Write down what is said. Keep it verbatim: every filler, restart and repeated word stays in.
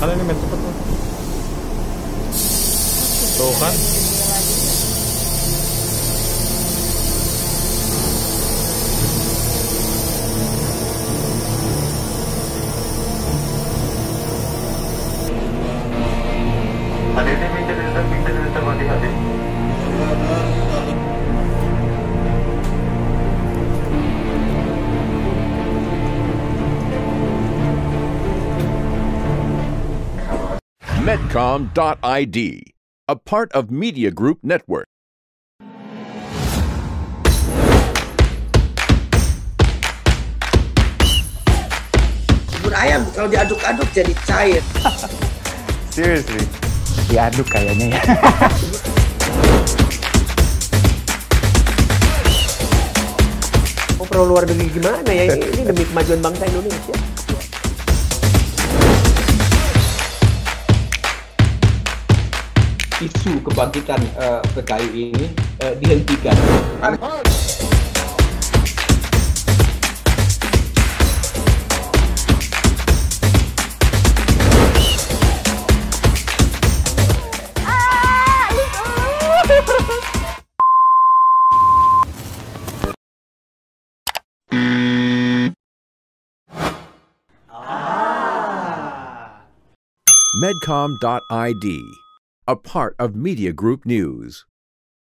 Karena ini main cepet tuh. Tuh kan. Hadirin minta diletak, minta diletak hati-hati. Medcom dot I D, a part of Media Group Network. Bubur ayam kalau diaduk-aduk jadi cair. Seriously. Diaduk kayaknya ya. Oh, perlu luar negeri gimana ya? Ini demi kemajuan bangsa Indonesia. Isu kebangkitan uh, P K I ini uh, dihentikan. Medcom dot I D, a part of Media Group News.